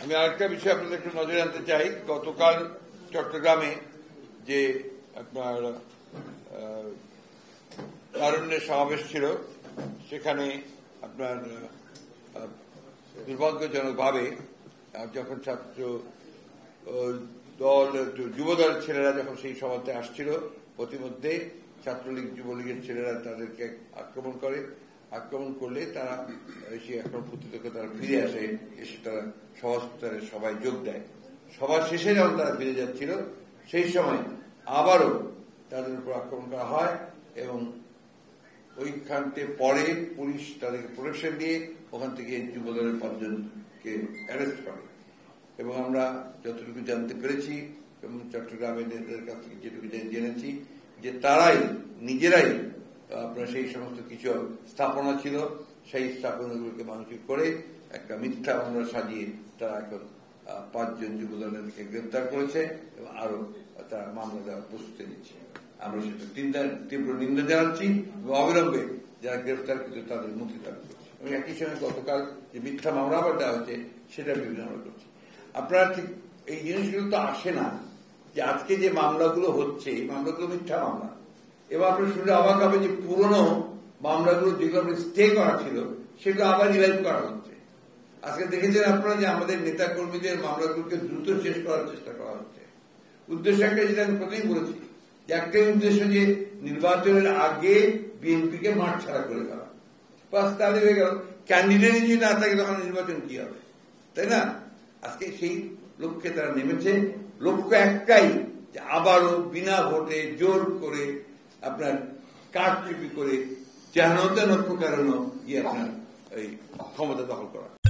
আমি আরেকটা বিষয় আপনাদের একটু নজরে আনতে চাই। গতকাল চট্টগ্রামে যে আপনার তারুণ্যের সমাবেশ ছিল, সেখানে আপনার দুর্ভাগ্যজনকভাবে যখন ছাত্র দল যুবদলের ছেলেরা যখন সেই সভাতে আসছিল, প্রতিমধ্যে ছাত্রলীগ যুবলীগের ছেলেরা তাদেরকে আক্রমণ করে। আক্রমণ করলে তারা সেই আক্রমণ প্রতিরোধে তারা ফিরে আসে, এসে তারা সবাই যোগ দেয়। সবার শেষে যখন তারা ফিরে যাচ্ছিল, সেই সময় আবারও তাদের উপর আক্রমণ করা হয় এবং ওইখানতে পরে পুলিশ তাদেরকে প্রোটেকশন দিয়ে ওখান থেকে যুবদলের 5 জনকে অ্যারেস্ট করে। এবং আমরা যতটুকু জানতে পেরেছি এবং চট্টগ্রামের নেতাদের কাছ থেকে যেটুকু জেনেছি, যে তারাই নিজেরাই আপনার সেই সমস্ত কিছু স্থাপনা ছিল, সেই স্থাপনাগুলোকে মানসিক করে একটা মিথ্যা মামলা সাজিয়ে তারা এখন 5 জন যুবদলকে গ্রেপ্তার করেছে এবং আরো তারা মামলা দেওয়ার প্রস্তুতি নিচ্ছে। আমরা সেটা তীব্র নিন্দা জানাচ্ছি এবং অবিলম্বে যারা গ্রেপ্তার করছে তাদের মুক্তি দাবি করছি। এবং একই সঙ্গে গতকাল যে মিথ্যা মামলা আবার দেওয়া হচ্ছে, সেটা বিভিন্ন আমরা করছি। আপনারা ঠিক এই জিনিসগুলো তো আসে না যে আজকে যে মামলাগুলো হচ্ছে, এই মামলাগুলো মিথ্যা মামলা। এবার আপনার শুনলে অবাক হবে যে পুরনো মামলাগুলো যেগুলো স্টে করা ছিল, সেগুলো আবার রিভাইভ করা হচ্ছে। আজকে দেখেছেন আপনারা যে আমাদের নেতা কর্মীদের মামলাগুলোকে দ্রুত শেষ করার চেষ্টা করা হচ্ছে। উদ্দেশ্য একটা, যেটা আমি প্রথমেই বলেছি, যে একটাই উদ্দেশ্য, যে নির্বাচনের আগে বিএনপিকে মাঠ ছাড়া করে দেওয়া। বাস তাহলে হয়ে গেল। ক্যান্ডিডেট যদি না থাকে তখন নির্বাচন কি হবে, তাই না? আজকে সেই লক্ষ্যে তারা নেমেছে। লক্ষ্য একটাই, যে আবারও বিনা ভোটে জোর করে আপনার কারচুপি করে যেন তেন প্রকারণ আপনার এই ক্ষমতা দখল করা।